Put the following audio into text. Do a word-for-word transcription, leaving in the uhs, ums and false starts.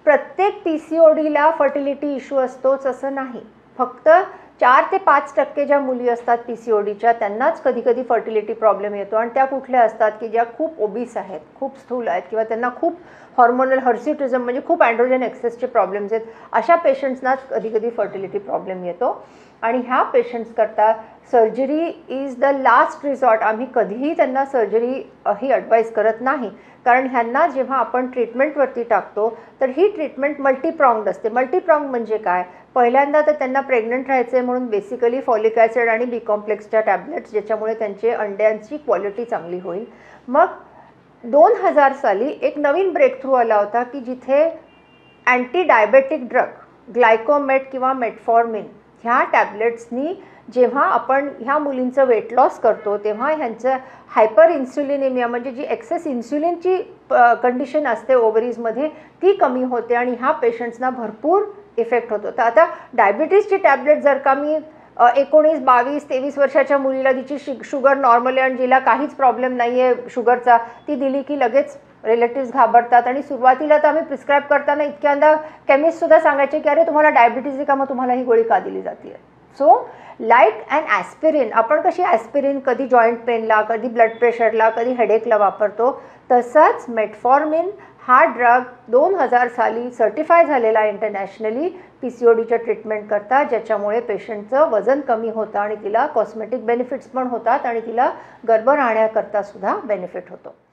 प्रत्येक P C O डीला fertility issue असतोच असं नाही. फक्त चार ते पाच टक्के ज्या मुली असतात पी सी ओ डीच्या त्यांनाच कधी कधी फर्टिलिटी प्रॉब्लेम येतो. आणि त्या कुठल्या असतात की ज्या खूप ओबीस आहेत, खूप स्थूल आहेत, किंवा त्यांना खूप हॉर्मोनल हर्सिटिझम म्हणजे खूप अँड्रोजन एक्सेसचे प्रॉब्लेम्स आहेत. अशा पेशंट्सनाच कधी कधी फर्टिलिटी प्रॉब्लेम येतो. आणि ह्या पेशंट्स करता surgery is the last resort. आम्ही कधीही त्यांना सर्जरी ही ॲडवाईस करत नाही, कारण ह्यांना जेव्हा आपण ट्रीटमेंटवरती टाकतो तर ही ट्रीटमेंट मल्टीप्रॉंग्ड असते. मल्टीप्रॉंग म्हणजे काय? पहिल्यांदा तर त्यांना प्रेग्नंट राहायचं आहे म्हणून बेसिकली फॉलिक ॲसिड आणि बी कॉम्प्लेक्सच्या टॅबलेट्स, ज्याच्यामुळे त्यांचे अंड्यांची क्वालिटी चांगली होईल. मग दोन हजार साली एक नवीन ब्रेक थ्रू आला होता की जिथे अँटी डायबेटिक ड्रग ग्लायकोमेट किंवा मेटफॉर्मिन ह्या टॅबलेट्सनी जेव्हा आपण ह्या मुलींचं वेट लॉस करतो तेव्हा ह्यांचं हायपर इन्सुलिनेमिया म्हणजे जी एक्सेस इन्सुलिनची कंडिशन असते ओव्हरीजमध्ये ती कमी होते आणि ह्या पेशंट्सना भरपूर इफेक्ट होतो. तर आता डायबिटीजची टॅबलेट जर का मी एकोणीस बावीस तेवीस वर्षाच्या मुलीला तिची शि शुगर नॉर्मल आहे आणि जिला काहीच प्रॉब्लेम नाही आहे शुगरचा, ती दिली की लगेच रिलेटिव्स घाबरतात. आणि सुरुवातीला तर आम्ही प्रिस्क्राईब करताना इतक्यांदा केमिस्टसुद्धा सांगायचे की अरे तुम्हाला डायबिटीज आहे का, मग तुम्हाला ही गोळी का दिली जाते. सो लाईक अँड ॲस्पिरिन, आपण कशी ॲस्पिरिन कधी जॉईंट पेनला, कधी ब्लड प्रेशरला, कधी हेडेकला वापरतो, तसाच मेटफॉर्मिन हा ड्रग दोन हजार साली सर्टिफाय झालेला इंटरनॅशनली पी सी ओ डीच्या ट्रीटमेंट करता, ज्याच्यामुळे पेशंटचं वजन कमी होतं आणि तिला कॉस्मेटिक बेनिफिट्स पण होतात आणि तिला गर्भ राहण्याकरता सुद्धा बेनिफिट होतो.